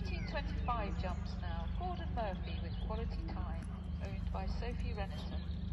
1825 jumps now. Gordon Murphy with Quality Time, owned by Sophie Renison.